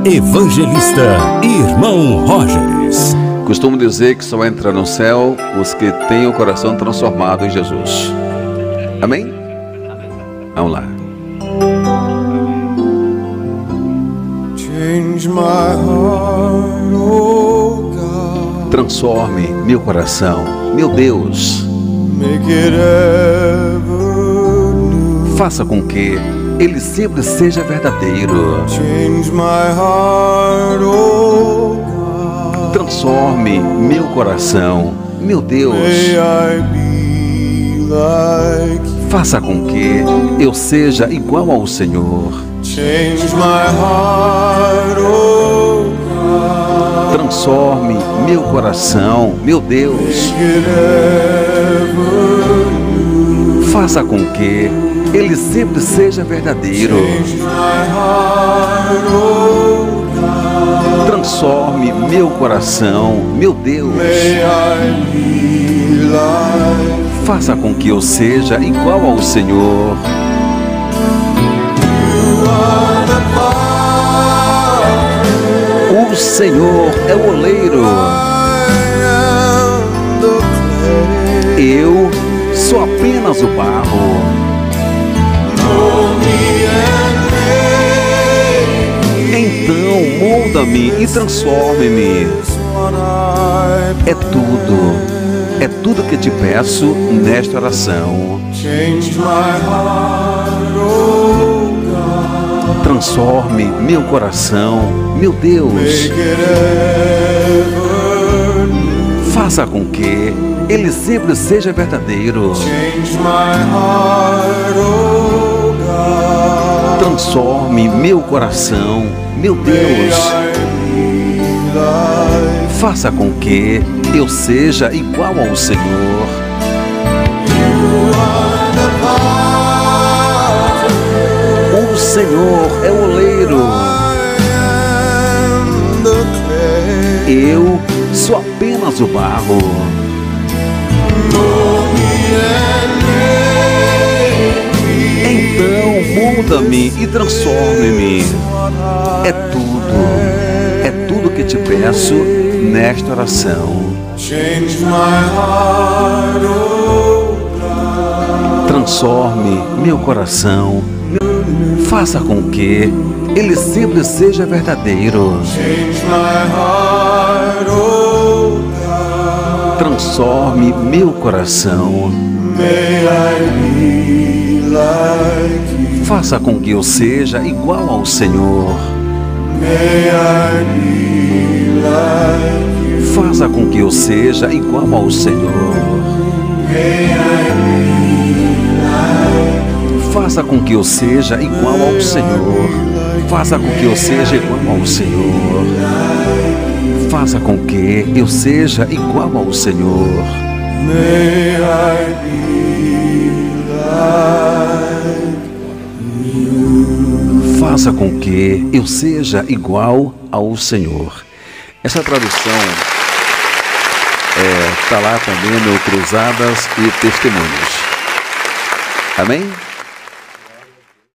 Evangelista Irmão Rogers. Costumo dizer que só entra no céu os que têm o coração transformado em Jesus. Amém? Vamos lá. Transforme meu coração, meu Deus. Faça com que ele sempre seja verdadeiro. Transforme meu coração, meu Deus. Faça com que eu seja igual ao Senhor. Transforme meu coração, meu Deus. Faça com que ele sempre seja verdadeiro. Transforme meu coração, meu Deus. Faça com que eu seja igual ao Senhor. O Senhor é o oleiro. Eu sou apenas o barro. Então molda-me e transforme-me. É tudo que te peço nesta oração. Transforme meu coração, meu Deus. Faça com que ele sempre seja verdadeiro. Transforme meu coração, meu Deus. Faça com que eu seja igual ao Senhor. O Senhor é o oleiro. Eu sou apenas o barro. Então molda-me e transforme-me. É tudo que te peço nesta oração. Transforme meu coração. Faça com que ele sempre seja verdadeiro. Transforme meu coração. Faça com que eu seja igual ao Senhor. Faça com que eu seja igual ao Senhor. Faça com que eu seja igual ao Senhor. Faça com que eu seja igual ao Senhor. Faça com que eu seja igual ao Senhor. Faça com que eu seja igual ao Senhor. Essa tradução está lá também no Cruzadas e Testemunhos. Amém?